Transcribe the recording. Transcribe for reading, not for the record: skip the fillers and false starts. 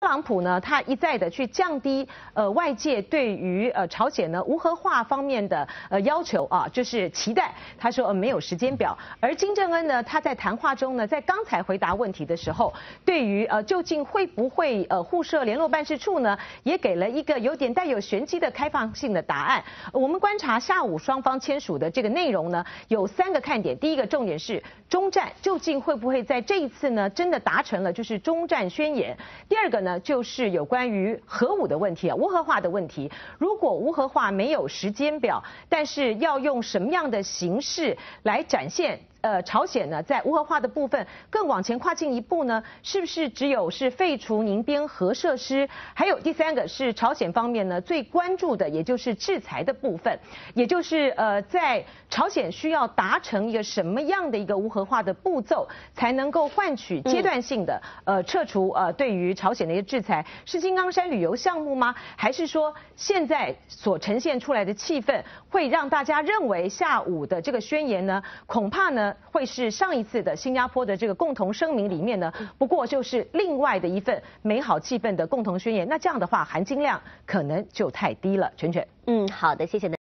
特朗普呢，他一再的去降低外界对于朝鲜呢无核化方面的要求啊，就是期待。他说没有时间表。而金正恩呢，他在谈话中呢，在刚才回答问题的时候，对于究竟会不会互设联络办事处呢，也给了一个有点带有玄机的开放性的答案。我们观察下午双方签署的这个内容呢，有3个看点。第一个重点是中战究竟会不会在这一次呢真的达成了就是中战宣言。第二个呢，就是有关于核武的问题啊，无核化的问题。如果无核化没有时间表，但是要用什么样的形式来展现朝鲜呢在无核化的部分更往前跨进一步呢？是不是只有是废除宁边核设施？还有第3个是朝鲜方面呢最关注的，也就是制裁的部分，也就是在朝鲜需要达成一个什么样的一个无核化的步骤，才能够换取阶段性的撤除对于朝鲜的一个制裁？是金刚山旅游项目吗？还是说现在所呈现出来的气氛会让大家认为下午的这个宣言呢，恐怕呢会是上一次的新加坡的这个共同声明里面呢，不过就是另外的一份美好气氛的共同宣言。那这样的话，含金量可能就太低了。全全， 好的，谢谢。